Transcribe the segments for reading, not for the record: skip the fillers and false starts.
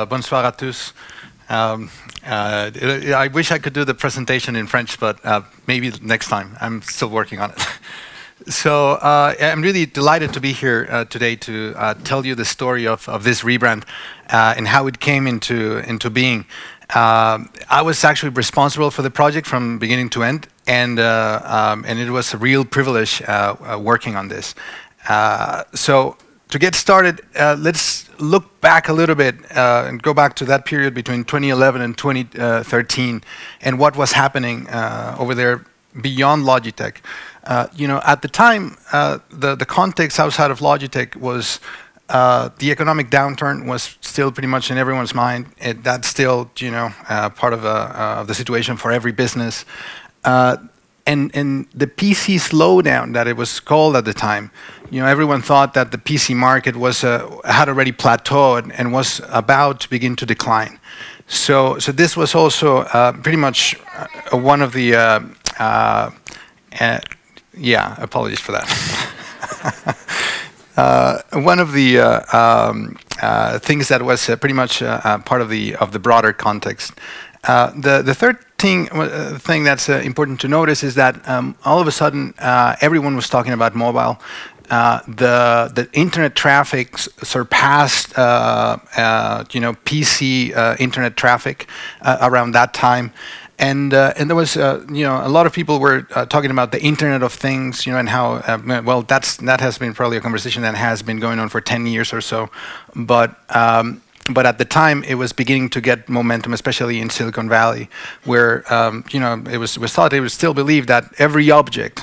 Bonsoir à tous. I wish I could do the presentation in French, but maybe next time. I'm still working on it. So I'm really delighted to be here today to tell you the story of this rebrand and how it came into being. I was actually responsible for the project from beginning to end, and it was a real privilege working on this. So to get started, let's look back a little bit and go back to that period between 2011 and 2013 and what was happening over there beyond Logitech. At the time, the context outside of Logitech was the economic downturn was still pretty much in everyone's mind. That's still, part of the situation for every business. And the PC slowdown that it was called at the time, everyone thought that the PC market was had already plateaued and was about to begin to decline. So this was also pretty much one of the apologies for that. One of the things that was pretty much part of the broader context. The third thing that's important to notice is that all of a sudden everyone was talking about mobile. The internet traffic surpassed PC internet traffic around that time. And there was, a lot of people were talking about the Internet of Things, and how, that has been probably a conversation that has been going on for 10 years or so. But at the time, it was beginning to get momentum, especially in Silicon Valley, where, it was thought, it was still believed that every object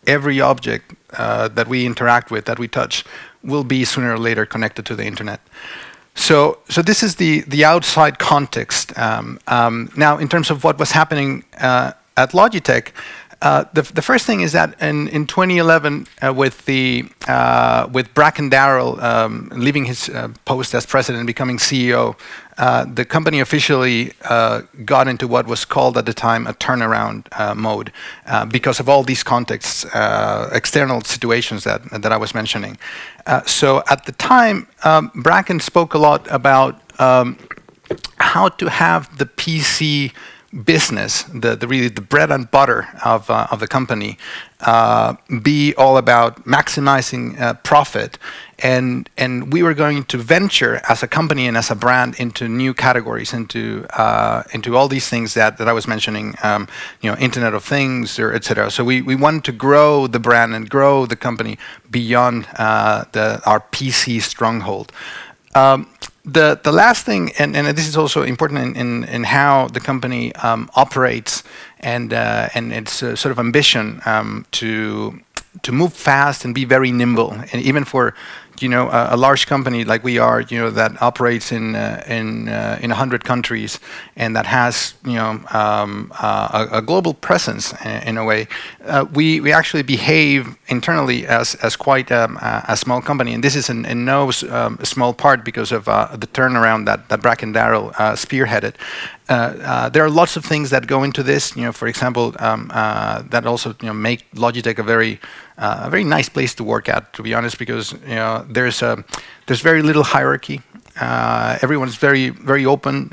that we interact with, that we touch, will be sooner or later connected to the Internet. So this is the outside context. Now, in terms of what was happening at Logitech, the first thing is that in 2011, with Bracken Darrell leaving his post as president and becoming CEO, the company officially got into what was called at the time a turnaround mode because of all these contexts, external situations that I was mentioning. So at the time, Bracken spoke a lot about how to have the PC business, really the bread and butter of the company, be all about maximizing profit, and we were going to venture as a company and as a brand into new categories, into all these things that I was mentioning, Internet of Things, or etc. So we wanted to grow the brand and grow the company beyond our PC stronghold. The last thing, and this is also important in how the company operates, and its sort of ambition to move fast and be very nimble, and even for a large company like we are, that operates in 100 countries and that has a global presence in a way, we actually behave internally as quite a small company, and this is in no small part because of the turnaround that Bracken Darrell spearheaded. There are lots of things that go into this, for example, that also make Logitech a very nice place to work at, to be honest, because there's very little hierarchy. Everyone's very open.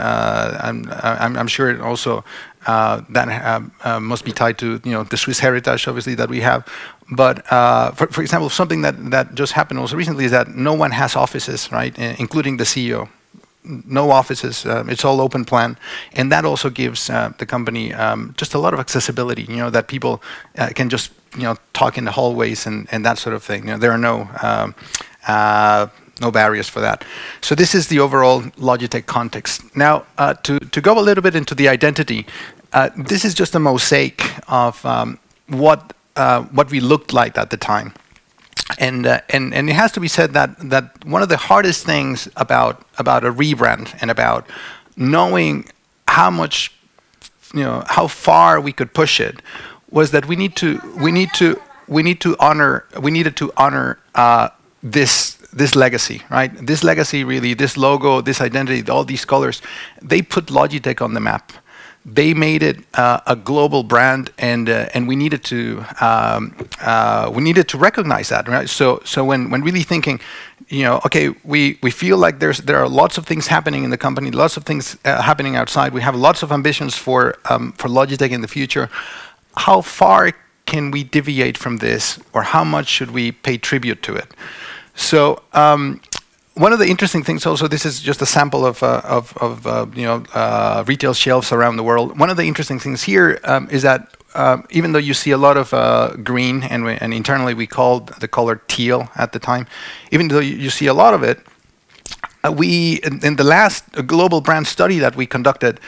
I'm sure it also that must be tied to the Swiss heritage, obviously, that we have. But for example, something that just happened also recently is that no one has offices, right, including the CEO. No offices, it's all open plan, and that also gives the company just a lot of accessibility, that people can just talk in the hallways and that sort of thing. There are no barriers for that. So this is the overall Logitech context. Now, to go a little bit into the identity, this is just a mosaic of what we looked like at the time. And it has to be said that one of the hardest things about a rebrand and about knowing how much, how far we could push it, was that we needed to honor this legacy, right? This legacy, really, this logo, this identity, all these colors, they put Logitech on the map. they made it a global brand, and we needed to recognize that, right? So when really thinking, okay, we feel like there are lots of things happening in the company, lots of things happening outside. We have lots of ambitions for Logitech in the future. How far can we deviate from this, or how much should we pay tribute to it? So one of the interesting things also, this is just a sample of retail shelves around the world. One of the interesting things here is that even though you see a lot of green, and internally we called the color teal at the time, even though you see a lot of it, in the last global brand study that we conducted,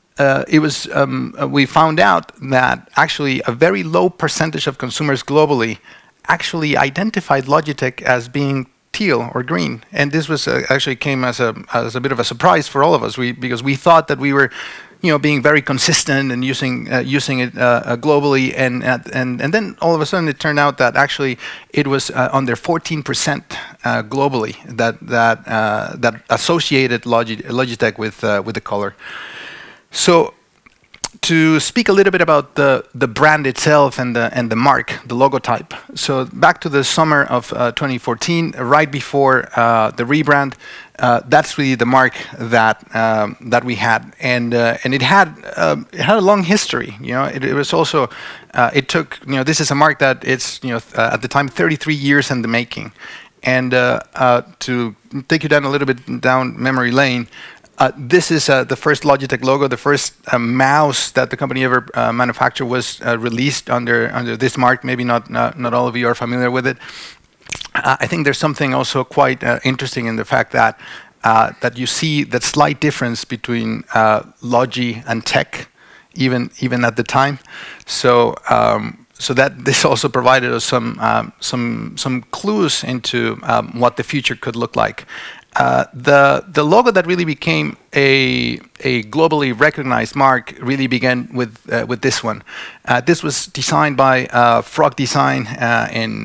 we found out that actually a very low percentage of consumers globally actually identified Logitech as being teal or green, and this was actually came as a bit of a surprise for all of us. Because we thought that we were, being very consistent and using it globally, and then all of a sudden it turned out that actually it was under 14% globally that associated Logitech with the color. So, to speak a little bit about the brand itself and the mark, the logotype. So back to the summer of 2014, right before the rebrand, that's really the mark that we had, and it had a long history. It was also it took this is a mark that it's at the time 33 years in the making, and to take you down a little bit down memory lane. This is the first Logitech logo. The first mouse that the company ever manufactured was released under this mark. Maybe not all of you are familiar with it. I think there's something also quite interesting in the fact that you see that slight difference between Logi and Tech, even at the time. So that this also provided us some clues into what the future could look like. The logo that really became a globally recognized mark really began with this one. This was designed by Frog Design in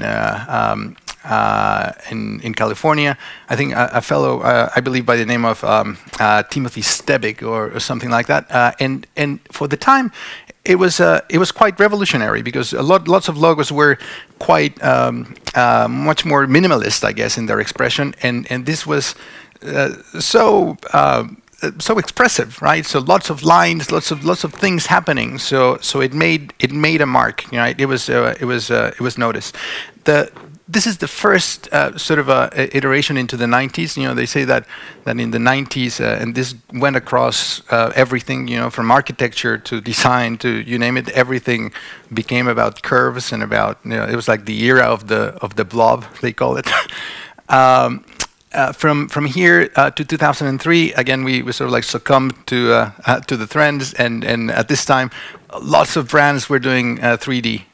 California. I think a fellow, I believe by the name of Timothy Stebik or something like that. And for the time, it was quite revolutionary, because lots of logos were quite much more minimalist, I guess, in their expression, and this was so expressive, right? So lots of lines, lots of things happening. So it made a mark, right? It was noticed. This is the first sort of iteration into the 90s. They say that in the 90s, and this went across everything, from architecture to design to you name it, everything became about curves and about, it was like the era of the blob, they call it. From here to 2003, again, we sort of like succumbed to the trends, and at this time, lots of brands were doing 3D.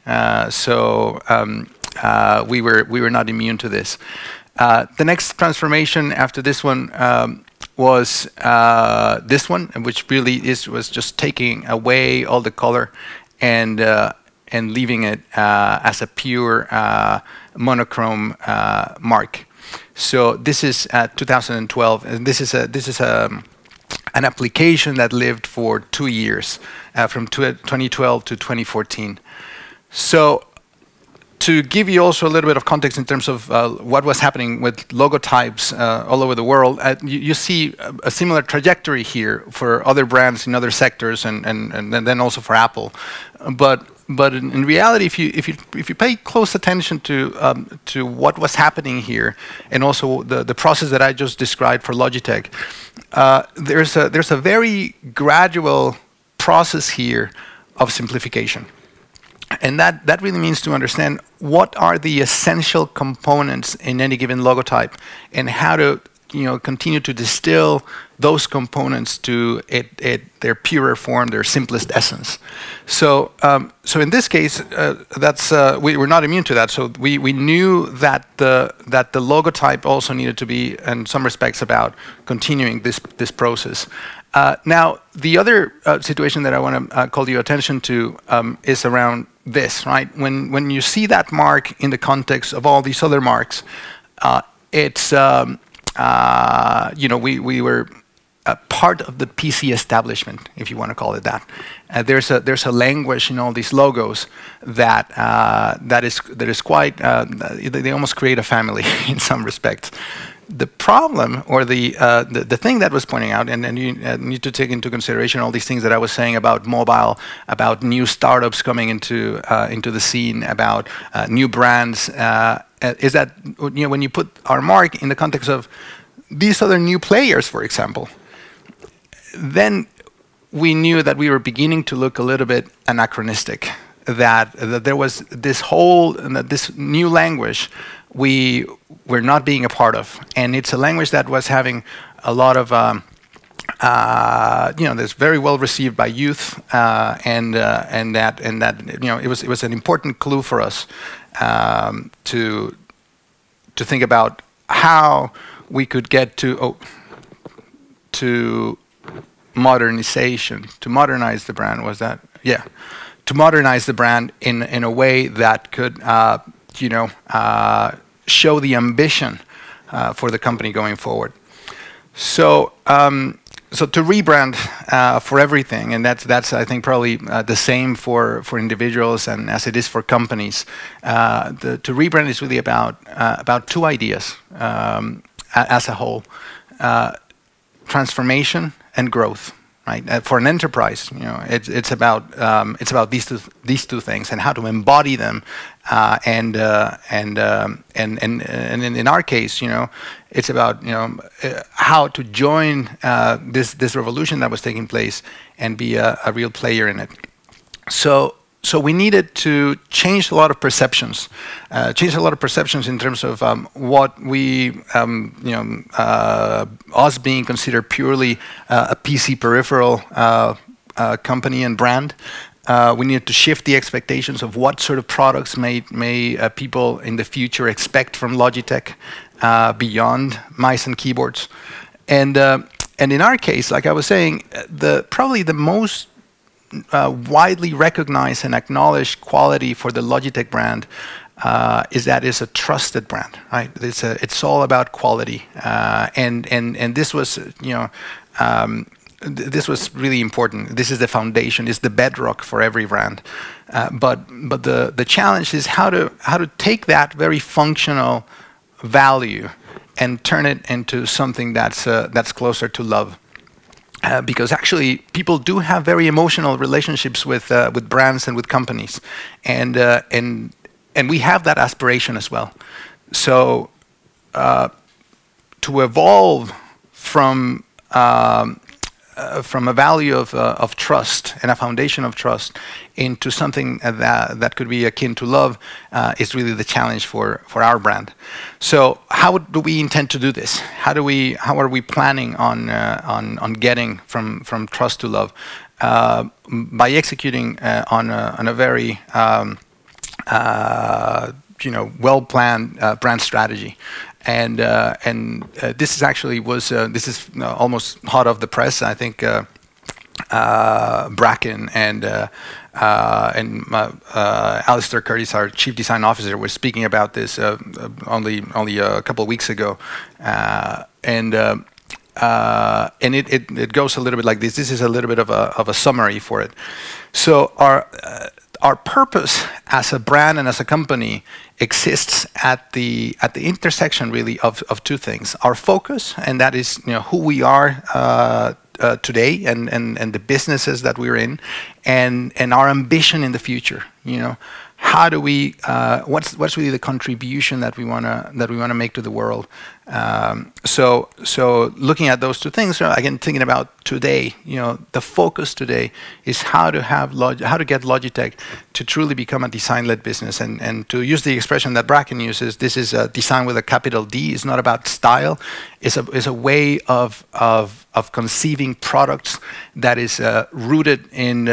We were not immune to this. The next transformation after this one was this one, which really was just taking away all the color and leaving it as a pure monochrome mark. So this is 2012, and this is an application that lived for 2 years, from 2012 to 2014. So, to give you also a little bit of context in terms of what was happening with logotypes all over the world, you see a similar trajectory here for other brands in other sectors, and then also for Apple. But in reality, if you pay close attention to what was happening here, and also the process that I just described for Logitech, there's a very gradual process here of simplification. And that really means to understand what are the essential components in any given logotype, and how to continue to distill those components to their purer form, their simplest essence. So in this case, we were not immune to that. So we knew that the logotype also needed to be, in some respects, about continuing this process. Now, the other situation that I want to call your attention to is around this, right? When you see that mark in the context of all these other marks, it's we were part of the PC establishment, if you want to call it that. There's a language in all these logos that is quite. They almost create a family in some respects. The problem, or the thing that was pointing out, and you need to take into consideration all these things that I was saying about mobile, about new startups coming into the scene, about new brands, is that when you put our mark in the context of these other new players, for example, then we knew that we were beginning to look a little bit anachronistic. That there was this new language we're not being a part of, and it's a language that was having a lot of that's very well received by youth, and that it was an important clue for us to think about how we could get to modernization, to modernize the brand. Was that to modernize the brand in a way that could show the ambition for the company going forward. So to rebrand for everything, and that's I think probably the same for individuals and as it is for companies. To rebrand is really about two ideas as a whole: transformation and growth. Right? For an enterprise, it's about these two things and how to embody them, and in our case, it's about how to join this revolution that was taking place and be a real player in it. So we needed to change a lot of perceptions, in terms of what we, us being considered purely a PC peripheral company and brand. We needed to shift the expectations of what sort of products may people in the future expect from Logitech beyond mice and keyboards. And in our case, like I was saying, probably the most widely recognized and acknowledged quality for the Logitech brand is that it's a trusted brand, right? It's all about quality, and this was this was really important. This is the foundation, is the bedrock for every brand. But the challenge is how to take that very functional value and turn it into something that's closer to love. Because actually, people do have very emotional relationships with brands and with companies, and we have that aspiration as well. So to evolve from a value of trust and a foundation of trust into something that could be akin to love is really the challenge for our brand. So how do we intend to do this? How are we planning on getting from trust to love? By executing on a very well-planned brand strategy. And this is actually almost hot off the press. I think Bracken and Alistair Curtis, our chief design officer, was speaking about this only a couple of weeks ago, and it goes a little bit like this. This is a little bit of a summary for it. So our purpose as a brand and as a company exists at the intersection really of two things: our focus, and that is who we are today and the businesses that we're in, and our ambition in the future. How do we? What's really the contribution that we wanna make to the world? So looking at those two things, again thinking about today, the focus today is how to get Logitech to truly become a design-led business, and to use the expression that Bracken uses, this is a design with a capital D. It's not about style. It's a way of conceiving products that is rooted in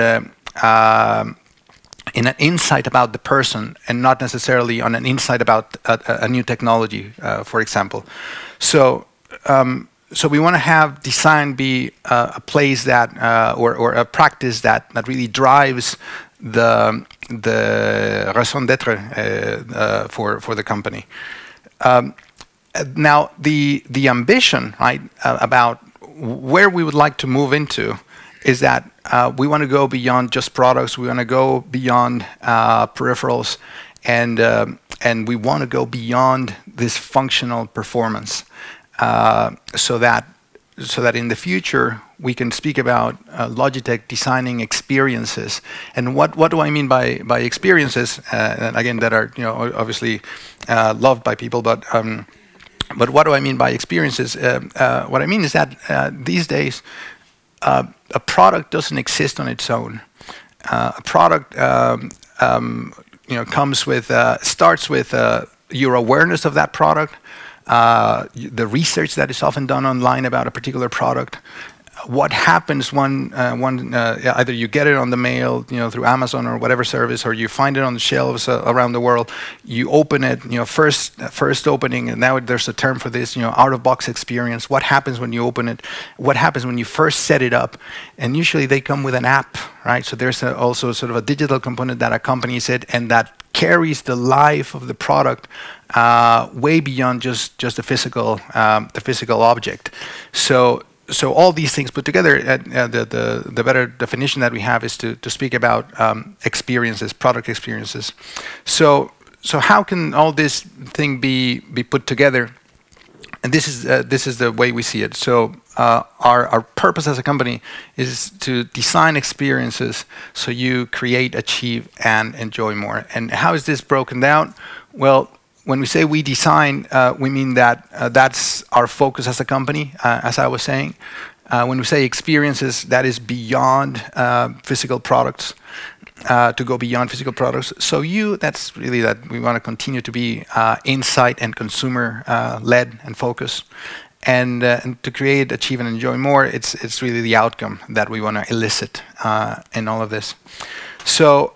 an insight about the person, and not necessarily on an insight about a new technology, for example. So we want to have design be a place that, or a practice that really drives the raison d'être for the company. Now the ambition, right, about where we would like to move into is that we want to go beyond just products. We want to go beyond peripherals, and we want to go beyond this functional performance, so that in the future we can speak about Logitech designing experiences. And what do I mean by experiences? And again, that are obviously loved by people, but what do I mean by experiences? What I mean is that these days a product doesn't exist on its own. A product comes with starts with your awareness of that product, the research that is often done online about a particular product. What happens when either you get it on the mail, through Amazon or whatever service, or you find it on the shelves around the world. You open it, first opening, and now there's a term for this, out-of-box experience. What happens when you open it? What happens when you first set it up? And usually they come with an app, right? So there's also sort of a digital component that accompanies it, and that carries the life of the product way beyond just the physical object. So all these things put together, the better definition that we have is to speak about experiences, product experiences. So how can all this thing be put together? And this is the way we see it. So our purpose as a company is to design experiences so you create, achieve, and enjoy more. And how is this broken down? Well, when we say we design, we mean that that's our focus as a company, as I was saying. When we say experiences, that is beyond physical products, to go beyond physical products. So that's really that we want to continue to be insight and consumer led and focused. And to create, achieve, and enjoy more, it's really the outcome that we want to elicit in all of this. So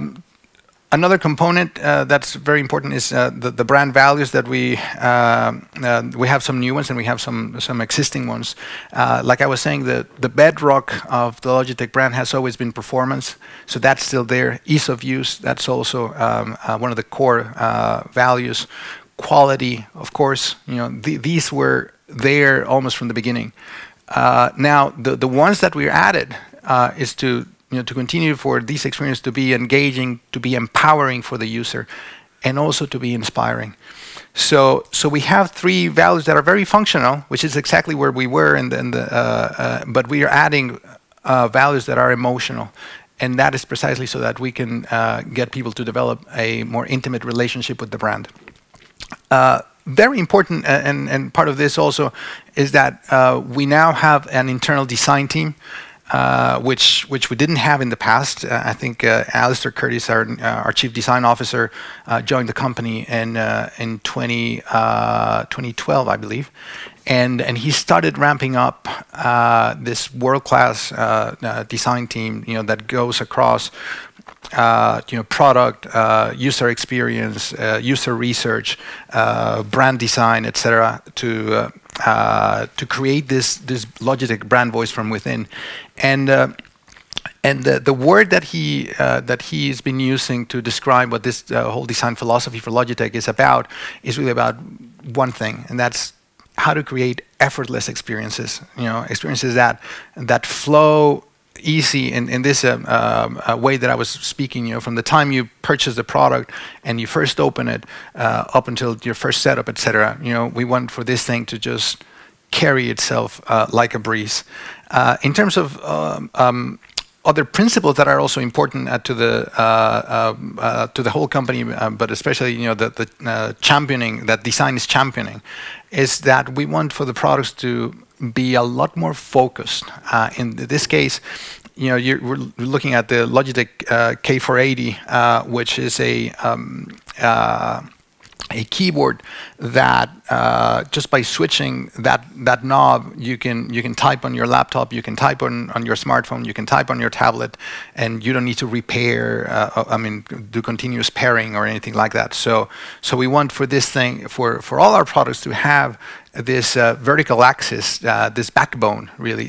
another component that's very important is the brand values that we have some new ones and we have some existing ones. Like I was saying, the bedrock of the Logitech brand has always been performance, so that's still there. Ease of use, that's also one of the core values. Quality, of course, these were there almost from the beginning. Now the ones that we added is to continue for these experiences to be engaging, to be empowering for the user, and also to be inspiring. So we have three values that are very functional, which is exactly where we were, but we are adding values that are emotional, and that is precisely so that we can get people to develop a more intimate relationship with the brand. Very important, and part of this also is that we now have an internal design team. Which we didn't have in the past. I think Alistair Curtis, our chief design officer, joined the company in 2012, I believe, and he started ramping up this world-class design team, that goes across product, user experience, user research, brand design, etc., to create this Logitech brand voice from within. And the word that he's been using to describe what this whole design philosophy for Logitech is really about one thing, and that's how to create effortless experiences. Experiences that flow easy in this way that I was speaking. From the time you purchase the product and you first open it up until your first setup, etc. We want for this thing to just carry itself like a breeze. In terms of other principles that are also important to the whole company, but especially the championing that design is championing, is that we want for the products to be a lot more focused. In this case, we're looking at the Logitech K480, which is a keyboard that just by switching that knob, you can type on your laptop, you can type on your smartphone, you can type on your tablet, and you don't need to repair, do continuous pairing or anything like that. So we want for this thing, for all our products to have this vertical axis, this backbone, really,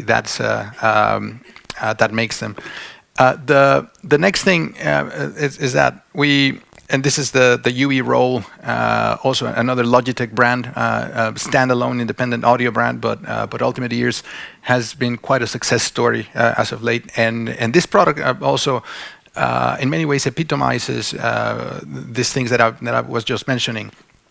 that makes them. The next thing is that we and this is the UE Roll, also another Logitech brand, standalone independent audio brand, but Ultimate Ears has been quite a success story as of late. And this product also, in many ways, epitomizes these things that I was just mentioning.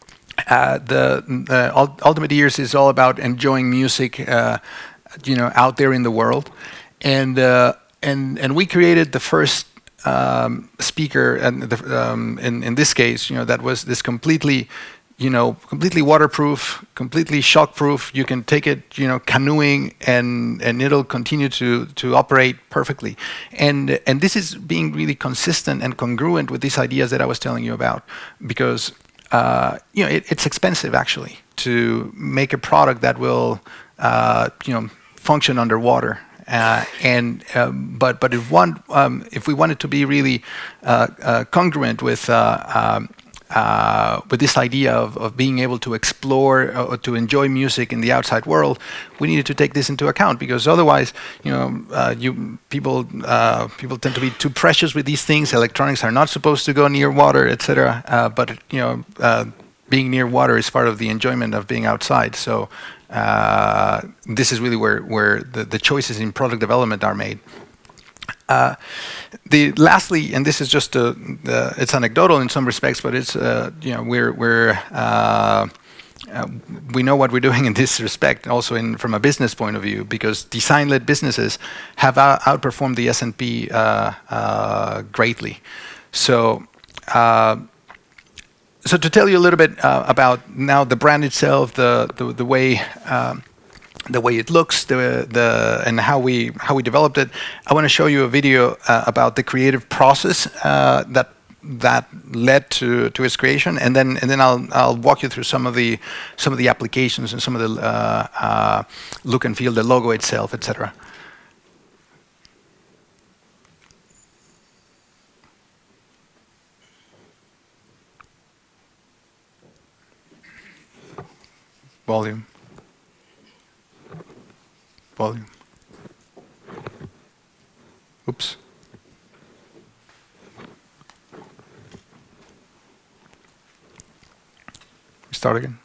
The Ultimate Ears is all about enjoying music, out there in the world, and we created the first speaker, and in this case, that was this completely waterproof, completely shockproof. You can take it, canoeing, and it'll continue to operate perfectly. And this is being really consistent and congruent with these ideas that I was telling you about, because it's expensive actually to make a product that will function underwater. But if we want it to be really congruent with this idea of being able to explore or to enjoy music in the outside world, we needed to take this into account, because otherwise, people tend to be too precious with these things. Electronics are not supposed to go near water, etc. But being near water is part of the enjoyment of being outside. So this is really where the choices in product development are made. Lastly, and this is just it's anecdotal in some respects, but it's we know what we're doing in this respect, also from a business point of view, because design-led businesses have outperformed the S&P greatly. So. So to tell you a little bit about now the brand itself, the way it looks, and how we developed it, I want to show you a video about the creative process that led to its creation, and then I'll walk you through some of the applications and some of the look and feel, the logo itself, etc. Volume. Oops. Start again.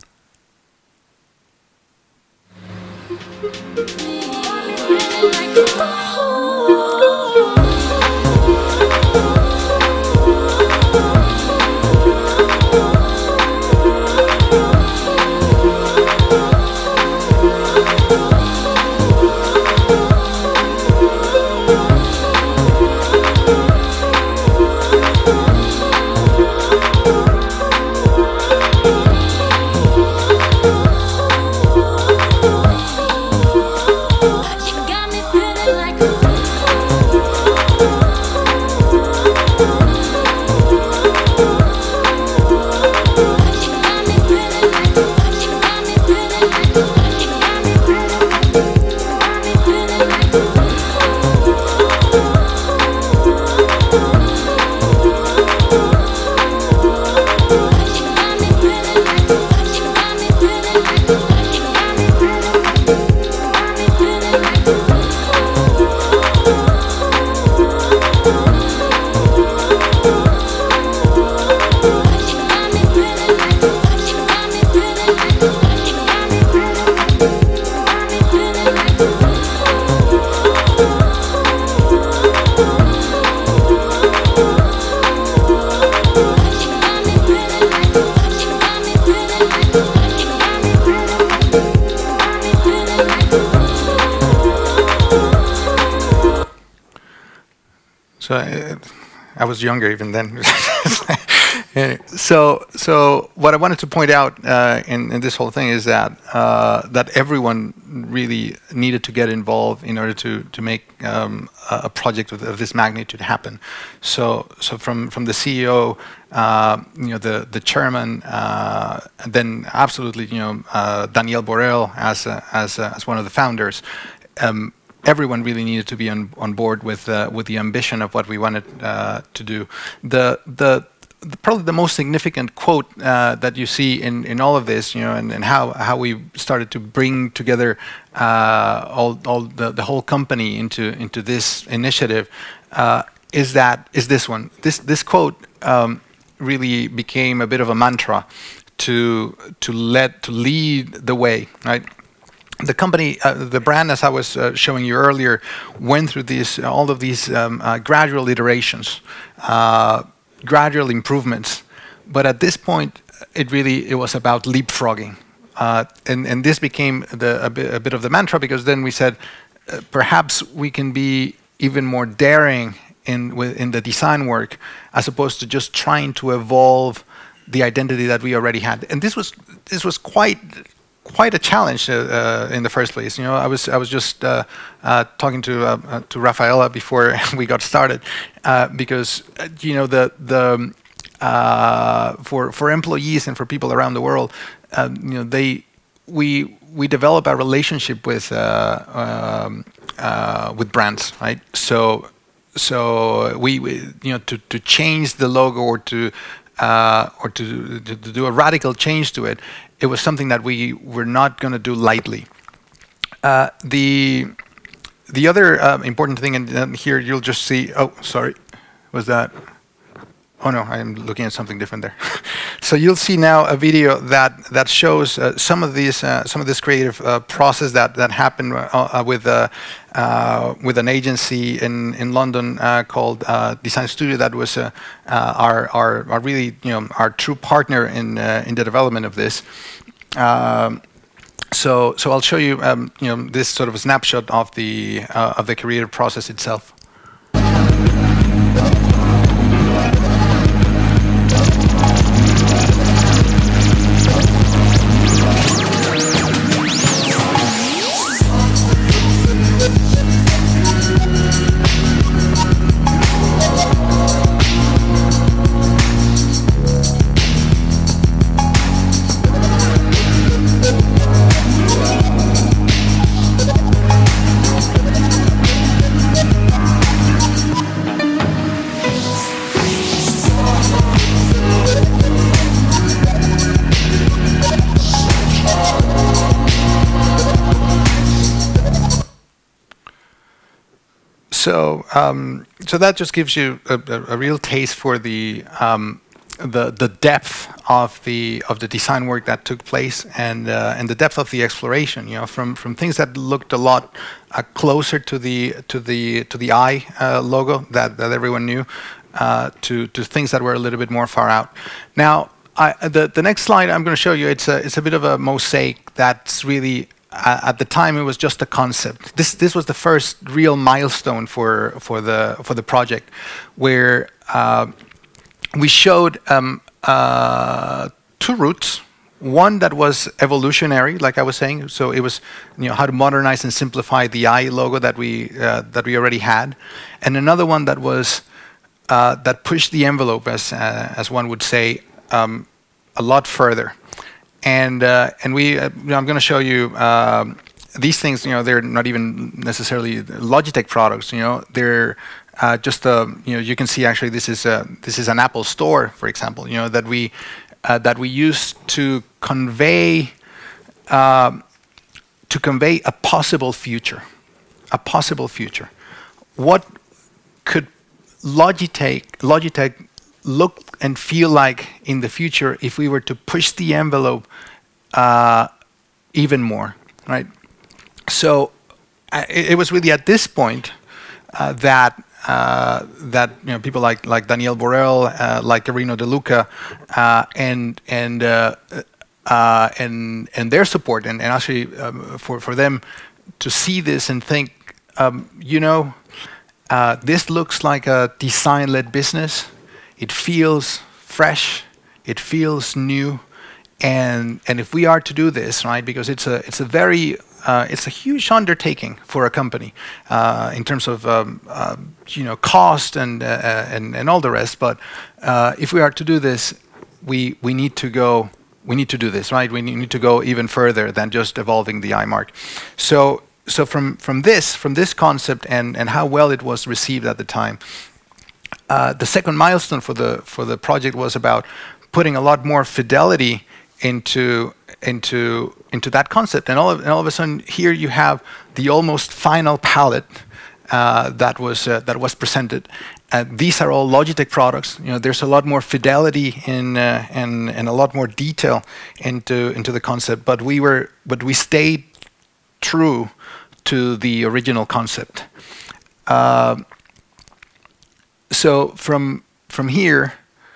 So I was younger even then. So what I wanted to point out in this whole thing is that that everyone really needed to get involved in order to make a project of this magnitude happen. So from the CEO, the chairman, and then absolutely Daniel Borrell as one of the founders. Everyone really needed to be on board with the ambition of what we wanted to do. Probably the most significant quote that you see in all of this, and how we started to bring together the whole company into this initiative, is this one. This quote really became a bit of a mantra to lead the way, right? The company, the brand, as I was showing you earlier, went through all of these gradual iterations, gradual improvements. But at this point, it was about leapfrogging, and this became a bit of the mantra, because then we said perhaps we can be even more daring in the design work, as opposed to just trying to evolve the identity that we already had. And this was quite a challenge in the first place. You know, I was just talking to Rafaela before we got started, because you know, for employees and for people around the world, you know, we develop a relationship with brands, right? So we you know, to change the logo or to do a radical change to it, it was something that we were not going to do lightly. The other important thing, and here you'll just see. Oh, sorry, was that? Oh no, I am looking at something different there. So you'll see now a video that shows some of this creative process that happened with an agency in London called Design Studio, that was our really, you know, our true partner in the development of this. So I'll show you you know, this sort of a snapshot of the creative process itself. So that just gives you a real taste for the depth of the design work that took place, and the depth of the exploration. You know, from things that looked a lot closer to the eye logo that everyone knew, to things that were a little bit more far out. Now, the next slide I'm going to show you, it's a bit of a mosaic that's really. At the time, it was just a concept. This was the first real milestone for the project, where we showed two routes. One that was evolutionary, like I was saying, so it was, you know, how to modernize and simplify the I logo that we already had, and another one that was that pushed the envelope, as one would say, a lot further. And we, you know, I'm going to show you these things. You know, they're not even necessarily Logitech products. You know, they're just you know, you can see actually this is an Apple Store, for example. You know, that we use to convey a possible future, What could Logitech look and feel like in the future if we were to push the envelope even more, right? So it was really at this point that you know, people like Daniel Borrell, like Rino De Luca, and their support, and actually for them to see this and think, you know, this looks like a design-led business. It feels fresh, it feels new, and if we are to do this, right, because it's a very it's a huge undertaking for a company in terms of you know, cost and all the rest. But if we are to do this, we need to do this, right? We need to go even further than just evolving the iMark. So from this concept and how well it was received at the time. The second milestone for the project was about putting a lot more fidelity into that concept, and all of a sudden here you have the almost final palette that was presented. These are all Logitech products. There's a lot more fidelity and a lot more detail into the concept, but we stayed true to the original concept. So from here,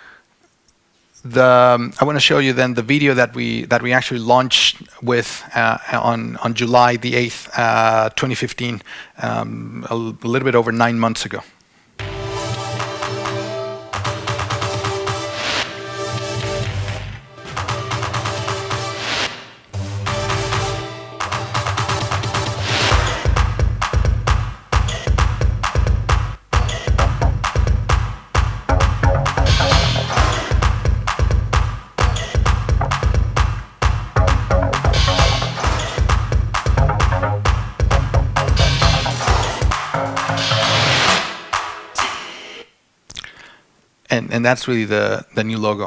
I want to show you then the video that we actually launched with on July the 8th, 2015, a little bit over 9 months ago. And that's really the new logo.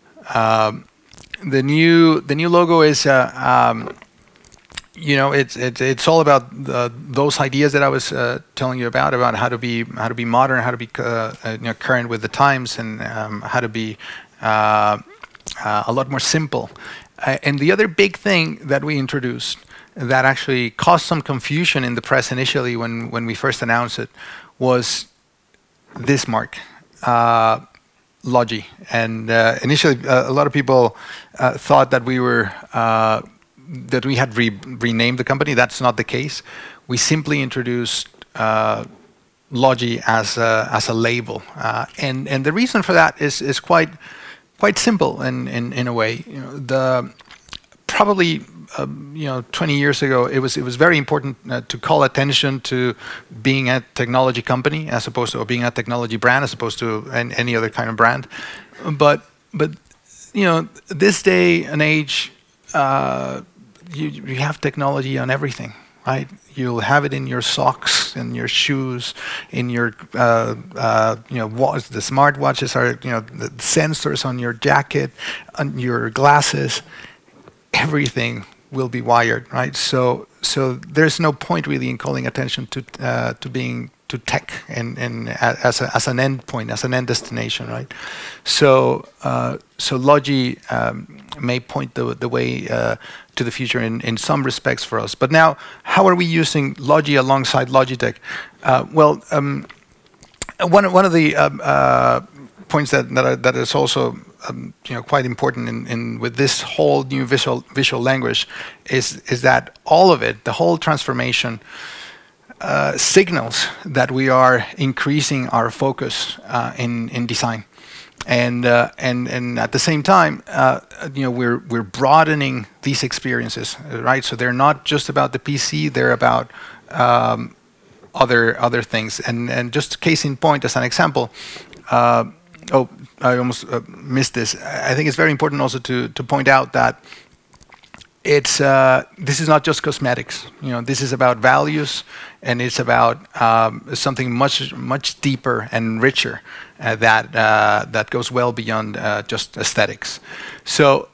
The new logo is it's all about those ideas that I was telling you about how to be modern, how to be current with the times, and how to be a lot more simple. And the other big thing that we introduced that actually caused some confusion in the press initially when we first announced it was this mark. Logi, and initially a lot of people thought that we had renamed the company. That's not the case. We simply introduced Logi as a label, and the reason for that is quite simple in a way. Probably 20 years ago, it was very important to call attention to being a technology company as opposed to, or being a technology brand as opposed to any other kind of brand. But this day and age, you have technology on everything, right? You'll have it in your socks, in your shoes, in your the smartwatches are the sensors on your jacket, on your glasses. Everything will be wired, right? So there's no point really in calling attention to tech and as an end point, as an end destination, right? So Logi may point the way to the future in some respects for us. But now, how are we using Logi alongside Logitech? Well, one of the points that is also quite important in with this whole new visual language is that all of it, the whole transformation, signals that we are increasing our focus in design, and at the same time, we're broadening these experiences, right? So they're not just about the PC; they're about other things. And just case in point, as an example. Oh, I almost missed this. I think it's very important also to point out that this is not just cosmetics. This is about values, and it's about something much deeper and richer that goes well beyond just aesthetics. So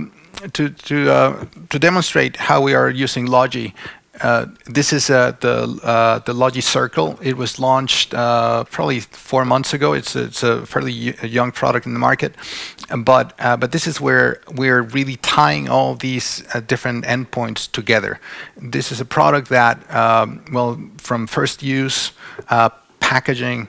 to demonstrate how we are using Logi. This is the Logi Circle. It was launched probably 4 months ago. It's a fairly young product in the market, but this is where we're really tying all these different endpoints together. This is a product that, well, from first use, packaging,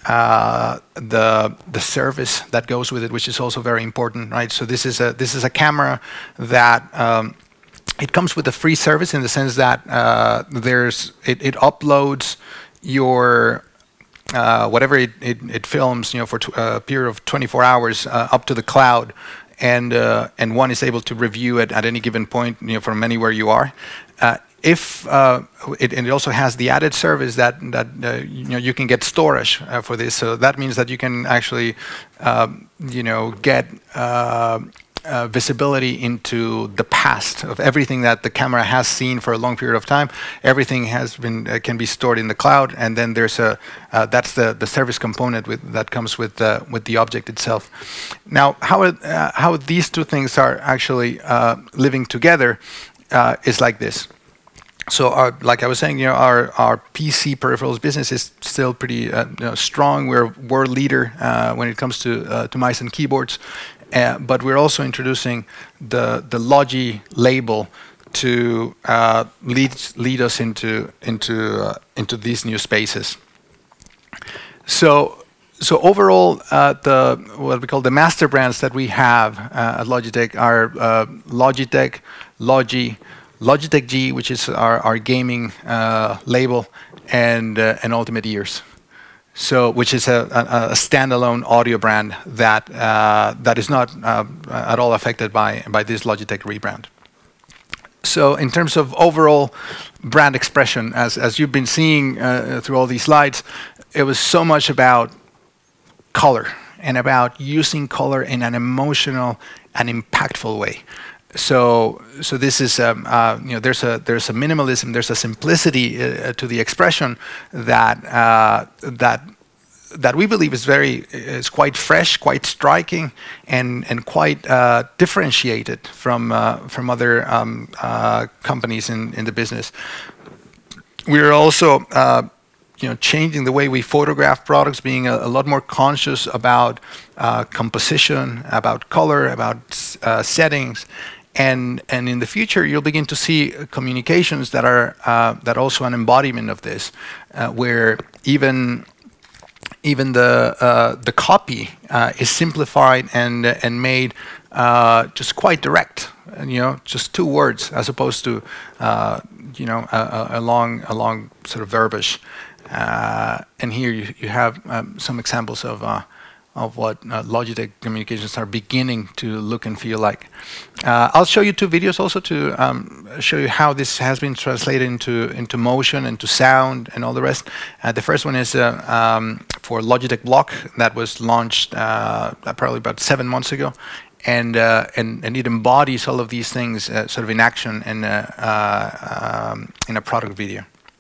the service that goes with it, which is also very important, right? So this is a camera that. It comes with a free service in the sense that it uploads your whatever it films, for a period of 24 hours up to the cloud, and one is able to review it at any given point, from anywhere you are. It also has the added service that you can get storage for this, so that means that you can actually get visibility into the past of everything that the camera has seen for a long period of time. Everything can be stored in the cloud, and then there's that's the service component that comes with the object itself. Now, how these two things are actually living together is like this. So, like I was saying, our PC peripherals business is still pretty strong. We're world leader when it comes to mice and keyboards, but we're also introducing the Logi label to lead us into these new spaces. So overall, what we call the master brands that we have at Logitech are Logitech, Logi, Logitech G, which is our gaming label, and Ultimate Ears. So, which is a standalone audio brand that is not at all affected by this Logitech rebrand. So, in terms of overall brand expression, as you've been seeing through all these slides, it was so much about color and about using color in an emotional and impactful way. So this is there's a minimalism, there's a simplicity to the expression that we believe is quite fresh, quite striking, and quite differentiated from other companies in the business. We are also changing the way we photograph products, being a lot more conscious about composition, about color, about settings. And in the future, you'll begin to see communications that are also an embodiment of this, where even the copy is simplified and made just quite direct, just 2 words as opposed to a long sort of verbiage. And here you have some examples of what Logitech communications are beginning to look and feel like. I'll show you 2 videos also to show you how this has been translated into motion and to sound and all the rest. The first one is for Logitech Block that was launched probably about 7 months ago, and it embodies all of these things sort of in action in a product video.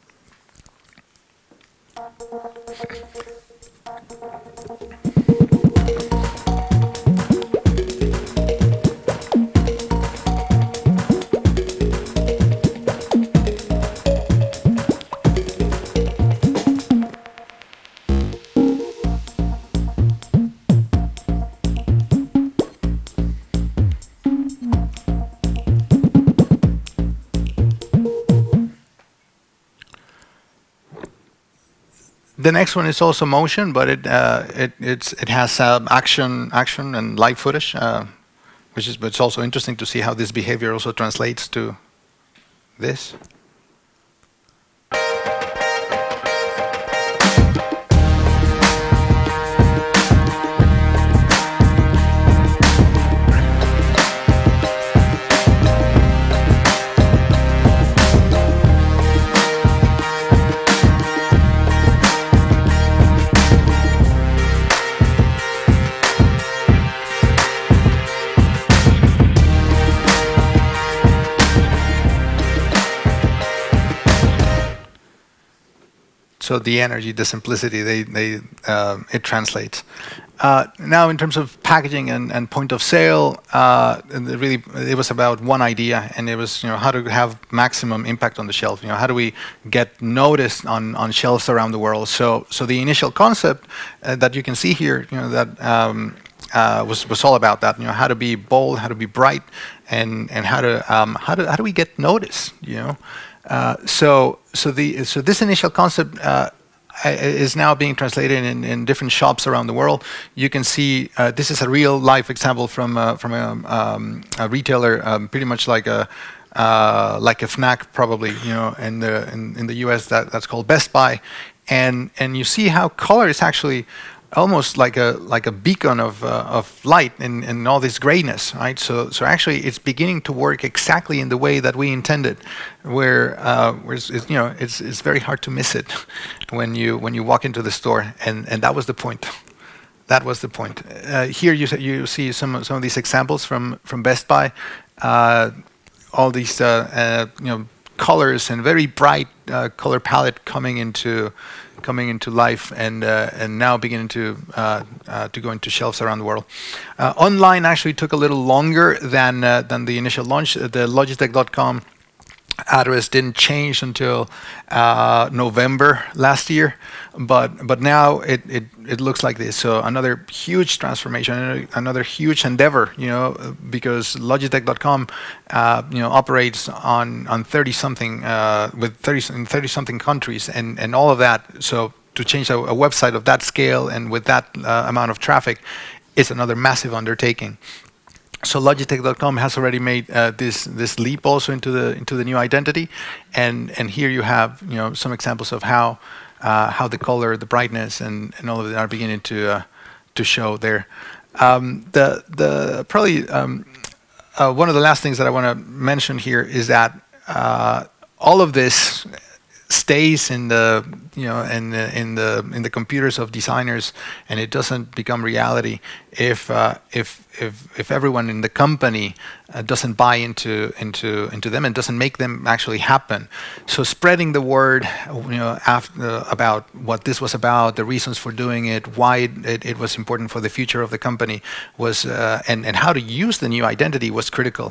The next one is also motion, but it has action and live footage, but it's also interesting to see how this behavior also translates to this. So the energy, the simplicity, it translates. Now, in terms of packaging and point of sale, really it was about one idea, and it was how to have maximum impact on the shelf. How do we get noticed on shelves around the world? So the initial concept that you can see here, that was all about that. How to be bold, how to be bright, and how do we get noticed? So this initial concept is now being translated in different shops around the world. You can see this is a real life example from a retailer, pretty much like a Fnac probably, in the US that's called Best Buy, and you see how color is actually almost like a beacon of light in all this grayness, right? So actually, it's beginning to work exactly in the way that we intended, where it's very hard to miss it when you walk into the store, and that was the point. That was the point. Here you see some of these examples from Best Buy, all these colors and very bright color palette coming into life, and now beginning to go into shelves around the world. Online actually took a little longer than the initial launch. The Logitech.com address didn't change until November last year, but now it looks like this. So another huge transformation, another huge endeavor, because Logitech.com, operates on 30 something with 30 something countries and all of that. So to change a website of that scale and with that amount of traffic is another massive undertaking. So Logitech.com has already made this leap also into the new identity, and here you have some examples of how the color, the brightness, and all of it are beginning to show there. Probably one of the last things that I want to mention here is that all of this stays in the in the computers of designers, and it doesn't become reality if everyone in the company doesn't buy into them and doesn't make them actually happen. So spreading the word, about what this was about, the reasons for doing it, why it was important for the future of the company was, and how to use the new identity was critical.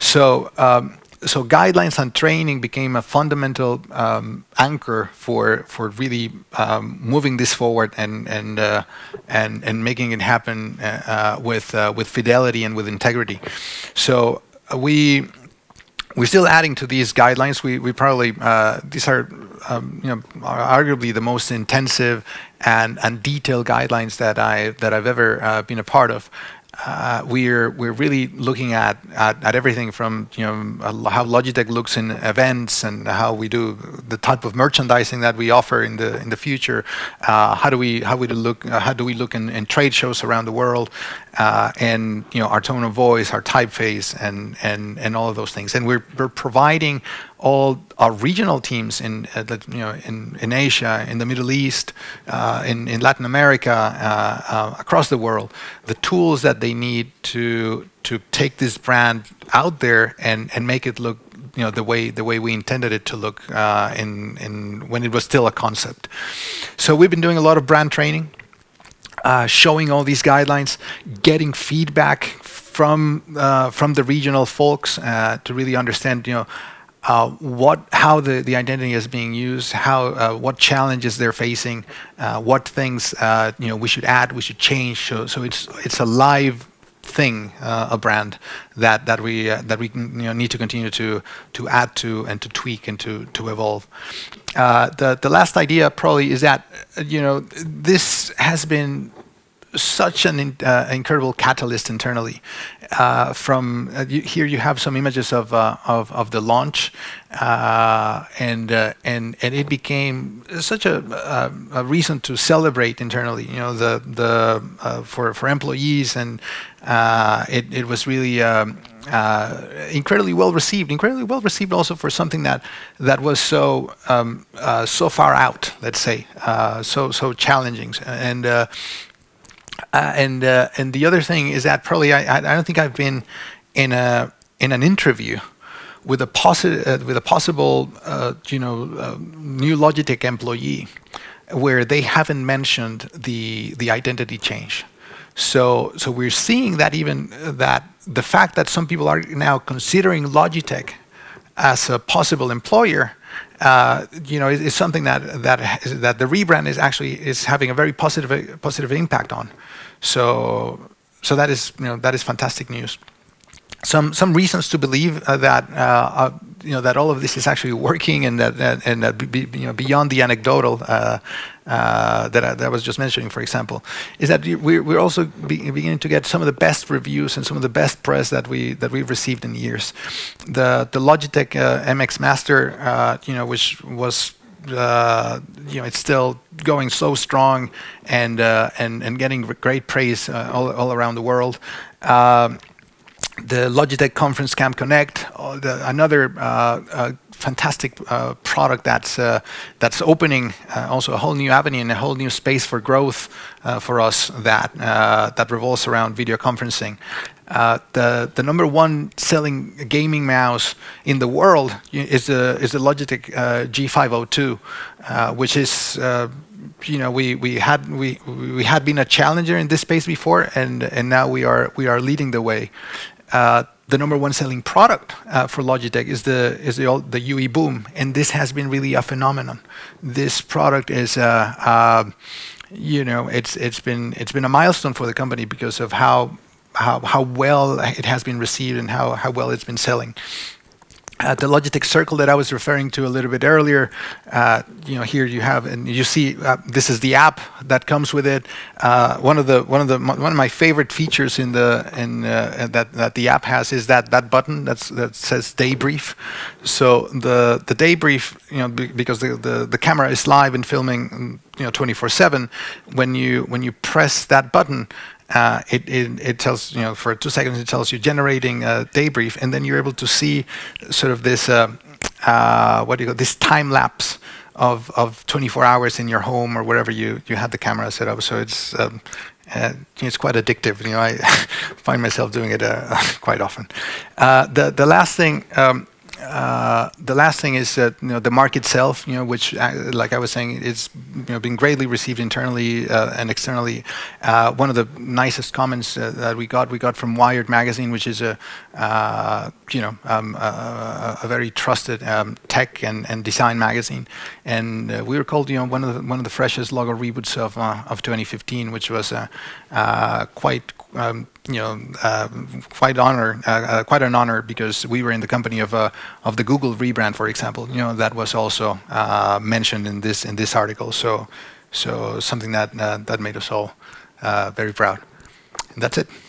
So guidelines and training became a fundamental anchor for really moving this forward and making it happen with fidelity and with integrity. So we're still adding to these guidelines. We probably these are arguably the most intensive and detailed guidelines that I've ever been a part of. We're really looking at everything from how Logitech looks in events and how we do the type of merchandising that we offer in the future. How do we look in trade shows around the world, and our tone of voice, our typeface, and all of those things. And we're providing all our regional teams in Asia, in the Middle East, in Latin America, across the world, the tools that they need to take this brand out there and make it look the way we intended it to look when it was still a concept. So we've been doing a lot of brand training, showing all these guidelines, getting feedback from the regional folks to really understand how the identity is being used, what challenges they're facing, what things we should add, we should change. So it's a live thing, a brand that we need to continue to add to and to tweak and to evolve. The last idea probably is that this has been such an incredible catalyst internally. Here you have some images of the launch, and it became such a reason to celebrate internally. For employees, and it was really incredibly well received. Incredibly well received also for something that was so far out. Let's say so challenging and the other thing is that probably I don't think I've been in an interview with a possible new Logitech employee where they haven't mentioned the identity change. So we're seeing that even that the fact that some people are now considering Logitech as a possible employer, is something that the rebrand is having a very positive impact on. So that is fantastic news. Some reasons to believe that all of this is actually working, and that beyond the anecdotal that I was just mentioning, for example, is that we're also beginning to get some of the best reviews and some of the best press that we've received in years. The Logitech MX Master, which was it's still going so strong and getting great praise all around the world. The Logitech Conference Camp Connect, another fantastic product that's opening also a whole new avenue and a whole new space for growth for us that revolves around video conferencing. The #1 selling gaming mouse in the world is the Logitech G502, which is we had been a challenger in this space before, and now we are leading the way. the #1 selling product for Logitech is the UE Boom, and this has been really a phenomenon. This product is, it's been a milestone for the company because of how well it has been received and how well it's been selling. The Logitech Circle that I was referring to a little bit earlier, here you have, and you see, this is the app that comes with it. One of my favorite features that the app has is that button that says Debrief. So the Debrief, because the camera is live and filming, 24/7. When you press that button, it tells, for 2 seconds, it tells you generating a debrief, and then you're able to see sort of this, this time lapse of 24 hours in your home or wherever you had the camera set up. So it's quite addictive. I find myself doing it quite often. The last thing. The last thing is that the mark itself, which, like I was saying, it's been greatly received internally and externally. One of the nicest comments that we got from Wired magazine, which is a very trusted tech and design magazine, and we were called one of the freshest logo reboots of 2015, which was quite quite an honor, because we were in the company of the Google rebrand, for example. That was also mentioned in this article. So something that made us all very proud. And that's it.